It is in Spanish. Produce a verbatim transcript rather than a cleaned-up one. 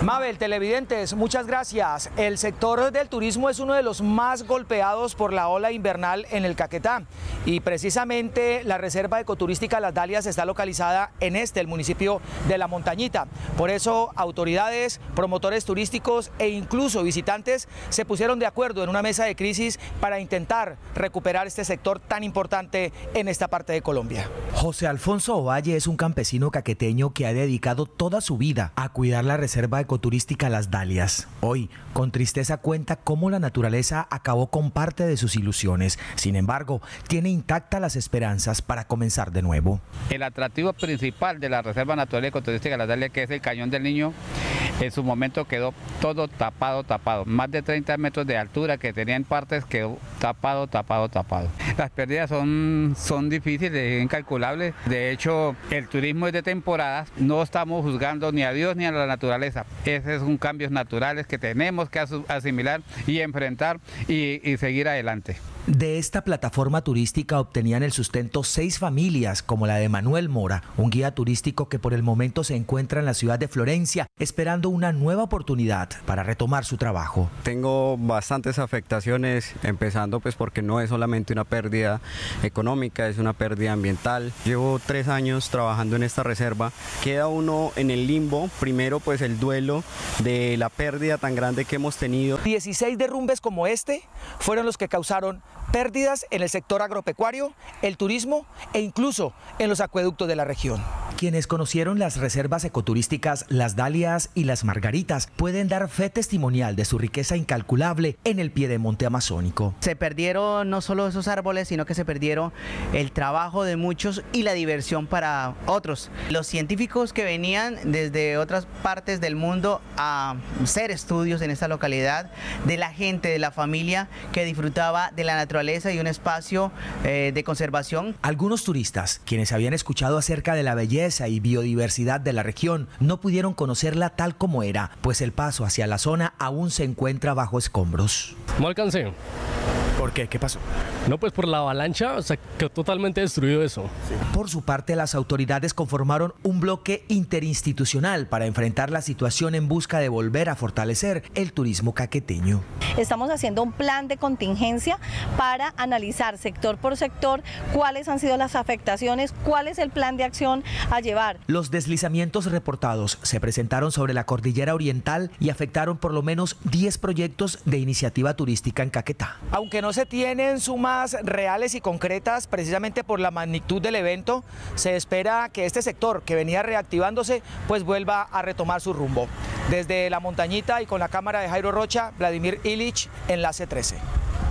Mabel, televidentes, muchas gracias. El sector del turismo es uno de los más golpeados por la ola invernal en el Caquetá y precisamente la reserva ecoturística Las Dalias está localizada en este, el municipio de La Montañita. Por eso autoridades, promotores turísticos e incluso visitantes se pusieron de acuerdo en una mesa de crisis para intentar recuperar este sector tan importante en esta parte de Colombia. José Alfonso Ovalle es un campesino caqueteño que ha dedicado toda su vida a cuidar la reserva ecoturística Las Dalias. Hoy, con tristeza cuenta cómo la naturaleza acabó con parte de sus ilusiones. Sin embargo, tiene intactas las esperanzas para comenzar de nuevo. El atractivo principal de la reserva natural ecoturística Las Dalias, que es el Cañón del Niño, en su momento quedó todo tapado, tapado. Más de treinta metros de altura que tenían partes quedó tapado, tapado, tapado. Las pérdidas son, son difíciles, incalculables. De hecho, el turismo es de temporada. No estamos juzgando ni a Dios ni a la naturaleza. Esos son cambios naturales que tenemos que asimilar y enfrentar y, y seguir adelante. De esta plataforma turística obtenían el sustento seis familias, como la de Manuel Mora, un guía turístico que por el momento se encuentra en la ciudad de Florencia, esperando una nueva oportunidad para retomar su trabajo. Tengo bastantes afectaciones, empezando pues porque no es solamente una pérdida económica, es una pérdida ambiental. Llevo tres años trabajando en esta reserva, queda uno en el limbo, primero pues el duelo de la pérdida tan grande que hemos tenido. dieciséis derrumbes como este fueron los que causaron pérdidas en el sector agropecuario, el turismo e incluso en los acueductos de la región. Quienes conocieron las reservas ecoturísticas Las Dalias y Las Margaritas pueden dar fe testimonial de su riqueza incalculable en el piedemonte amazónico. Se perdieron no solo esos árboles, sino que se perdieron el trabajo de muchos y la diversión para otros. Los científicos que venían desde otras partes del mundo a hacer estudios en esta localidad, de la gente, de la familia que disfrutaba de la naturaleza y un espacio eh, de conservación. Algunos turistas, quienes habían escuchado acerca de la belleza y biodiversidad de la región, no pudieron conocerla tal como era, pues el paso hacia la zona aún se encuentra bajo escombros. No alcancé. ¿Por qué? ¿Qué pasó? No, pues por la avalancha, o sea, quedó totalmente destruido eso. Sí. Por su parte, las autoridades conformaron un bloque interinstitucional para enfrentar la situación en busca de volver a fortalecer el turismo caqueteño. Estamos haciendo un plan de contingencia para analizar sector por sector cuáles han sido las afectaciones, cuál es el plan de acción a llevar. Los deslizamientos reportados se presentaron sobre la cordillera oriental y afectaron por lo menos diez proyectos de iniciativa turística en Caquetá. Aunque no se tienen sumas reales y concretas precisamente por la magnitud del evento, se espera que este sector que venía reactivándose pues vuelva a retomar su rumbo. Desde La Montañita y con la cámara de Jairo Rocha, Vladimir Illich, Enlace trece.